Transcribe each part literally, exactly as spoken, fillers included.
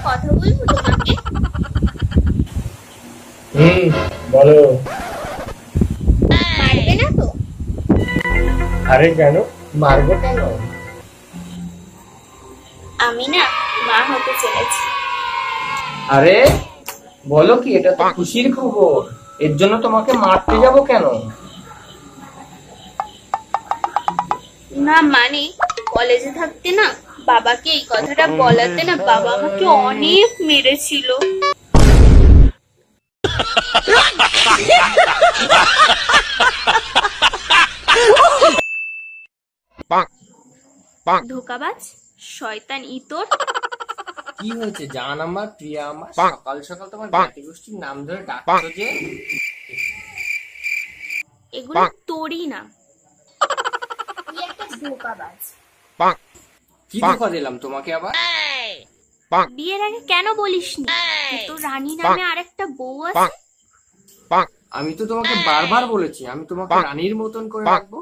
কথা বলবো তোমাকে। হুম, বলো। মারবে না তো? আরে কেন মারবো কেন? আমি না মা হতে চলেছি। আরে বলো কি, এটা তো খুশির খবর। এর জন্য তোমাকে মারতে যাব কেন? না মানে কলেজে থাকতে না বাবাকে এই কথাটা বলাতে না বাবা আমাকে অনেক মেরেছিল। ধোকাবাজ, শয়তান ইতর। কি হয়েছে জান আমার, প্রিয়া আমার? সকাল সকাল তোমার জাতি গোষ্ঠীর নাম ধরে ডাকছো যে? এগুলো তোরই না, তুই একটা ধোকাবাজ। কি ধোকা দিলাম তোমাকে আবার? বিয়ের আগে কেন বলিসনি তোর রানী নামে আরেকটা বউ আছে? আমি তো তোমাকে বারবার বলেছি আমি তোমাকে রানীর মতন করে রাখবো।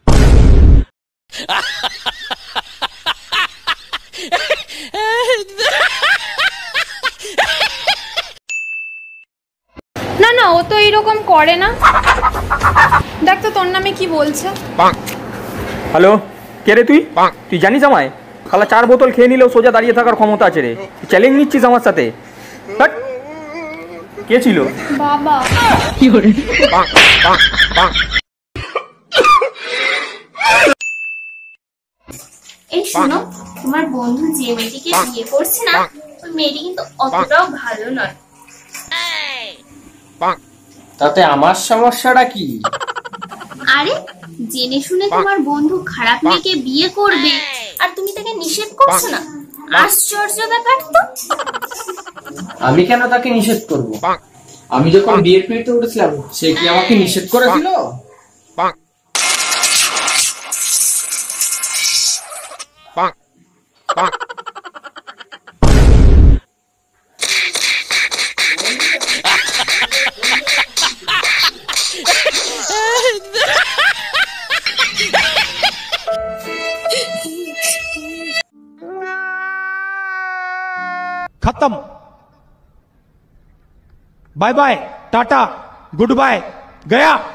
না না, ও তো এইরকম করে না। দেখ তো তোর নামে কি বলছে। হ্যালো, কে রে তুই? তুই জানিস আমায়? খালা চার বোতল খেয়ে নিলেও সোজা দাঁড়িয়ে থাকার ক্ষমতা আছে রে। চ্যালেঞ্জ নিচ্ছিস আমার সাথে? কে ছিল? বাবা। কি করে? এই শোনো, তোমার বন্ধু যে মেয়েটিকে বিয়ে করছে না ওই মেয়েটি কিন্তু অতটাও ভালো নয়। তাতে আমার সমস্যাটা কি? আরে জেনে শুনে তোমার বন্ধু খারাপ মেয়েকে বিয়ে করবে আর তুমি তাকে নিষেধ করছো না, আশ্চর্য ব্যাপার তো। আমি কেন তাকে নিষেধ করব? আমি যখন বিয়ের পিড়িতে উঠেছিলাম সে কি আমাকে নিষেধ করে দিল? खत्म। Bye bye, tata, goodbye, गया।